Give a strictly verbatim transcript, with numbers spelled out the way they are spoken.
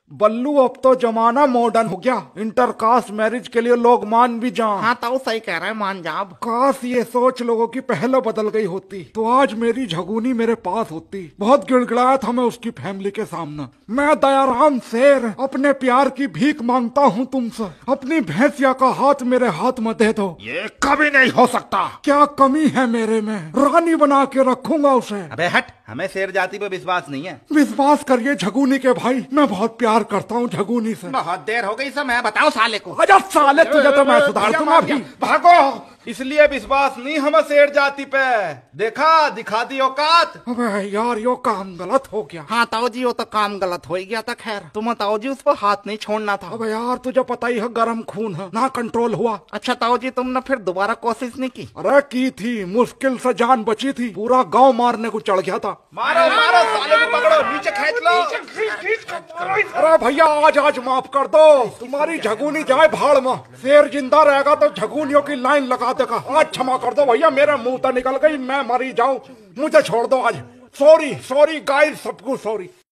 बल्लू अब तो जमाना मॉडर्न हो गया, इंटरकास्ट मैरिज के लिए लोग मान भी जाएं। हाँ तो सही कह रहे हैं, मान जा। अब काश ये सोच लोगों की पहले बदल गई होती तो आज मेरी झगुनी मेरे पास होती। बहुत गिड़गिड़ाया था मैं उसकी फैमिली के सामने। मैं दयाराम शेर अपने प्यार की भीख मांगता हूँ तुमसे, अपनी भैंसिया का हाथ मेरे हाथ में दे दो। ये कभी नहीं हो सकता। क्या कमी है मेरे में? रानी बना के रखूंगा उसे। अबे हट, हमें शेर जाति पे विश्वास नहीं है। विश्वास करिए झगुनी के भाई, मैं बहुत प्यार करता हूँ झगुनी से। बहुत देर हो गई समय, बताओ साले को। आजा साले, तुझे तो मैं सुधार दूंगा अभी। भागो, इसलिए विश्वास नहीं हमें शेर जाति पे। देखा, दिखा दी औकात। अबे यार यो काम गलत हो गया। हाँ ताऊ जी, वो तो काम गलत हो ही गया था। खैर तुम ताऊ जी उस पर हाथ नहीं छोड़ना था। अबे यार तुझे पता ही है गरम खून है ना, कंट्रोल हुआ। अच्छा ताऊ जी, तुमने फिर दोबारा कोशिश नहीं की? अरे की थी, मुश्किल से जान बची थी, पूरा गांव मारने को चढ़ गया था। मारो मारो साले को, पकड़ो, नीचे खींच लो। अरे भैया आज आज माफ कर दो, तुम्हारी झगुनी जाए भाड़ में। शेर जिंदा रहेगा तो झगुनियों की लाइन लगा देगा। आज क्षमा कर दो भैया, मेरे मुंह से निकल गई, मैं मरी जाऊं, मुझे छोड़ दो आज। सॉरी सॉरी गाइस, सबको सॉरी।